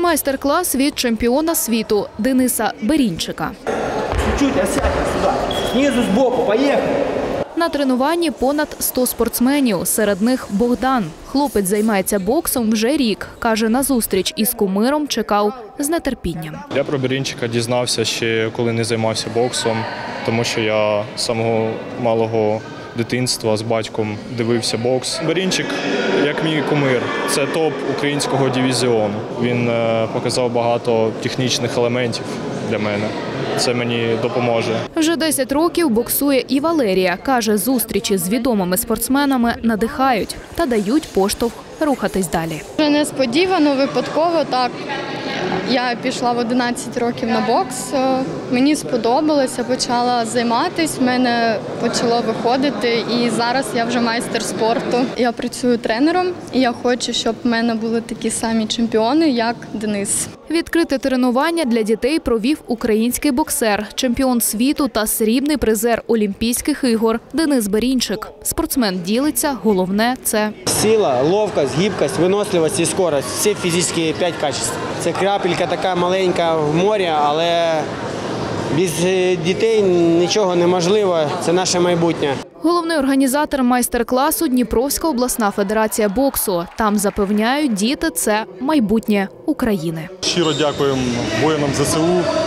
Майстер-клас від чемпіона світу Дениса Берінчика. Чуть-чуть осядьте сюди. Знизу, збоку, поїхали. На тренуванні понад 100 спортсменів, серед них Богдан. Хлопець займається боксом вже рік. Каже, на зустріч із кумиром чекав з нетерпінням. Я про Берінчика дізнався ще коли не займався боксом, тому що я з самого малого дитинства з батьком дивився бокс. Берінчик, як мій кумир, це топ українського дивізіону. Він показав багато технічних елементів для мене. Це мені допоможе. Вже 10 років боксує і Валерія. Каже, зустрічі з відомими спортсменами надихають та дають поштовх рухатись далі. Несподівано, випадково так. Я пішла в 11 років на бокс, мені сподобалося, почала займатися, в мене почало виходити і зараз я вже майстер спорту. Я працюю тренером і я хочу, щоб в мене були такі самі чемпіони, як Денис. Відкрите тренування для дітей провів український боксер, чемпіон світу та срібний призер Олімпійських ігор Денис Берінчик. Спортсмен ділиться, головне – це Сила, ловкость, гибкость, виносливість і скорость. Всі фізичні 5 качеств. Це крапелька така маленька в морі, але без дітей нічого неможливо. Це наше майбутнє. Головний організатор майстер-класу – Дніпровська обласна федерація боксу. Там запевняють, діти – це майбутнє України. Щиро дякуємо воїнам ЗСУ,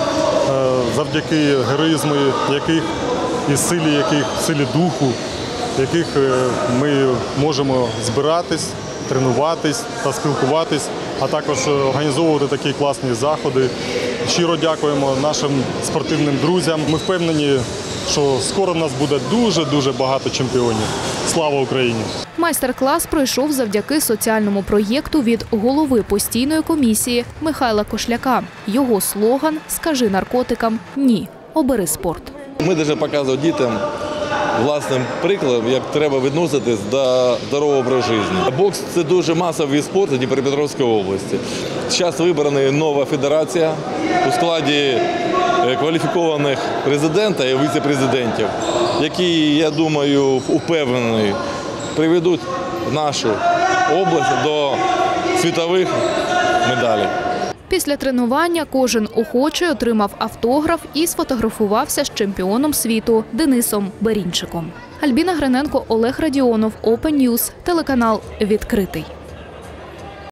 завдяки героїзму яких і силі духу, яких ми можемо збиратись, тренуватись та спілкуватись, а також організовувати такі класні заходи. Щиро дякуємо нашим спортивним друзям. Ми впевнені, що скоро в нас буде дуже багато чемпіонів. Слава Україні! Майстер-клас пройшов завдяки соціальному проєкту від голови постійної комісії Михайла Кошляка. Його слоган «Скажи наркотикам ні, обери спорт». Ми дуже показуємо дітям власним прикладом, як треба відноситись до здорового образу життя. Бокс – це дуже масовий вид спорту Дніпропетровської області. Зараз вибрана нова федерація у складі кваліфікованих президента і віце-президентів, які, я думаю, упевнені, приведуть нашу область до світових медалей. Після тренування кожен охочий отримав автограф і сфотографувався з чемпіоном світу Денисом Берінчиком. Альбіна Гриненко, Олег Радіонов, Open News, телеканал «Відкритий».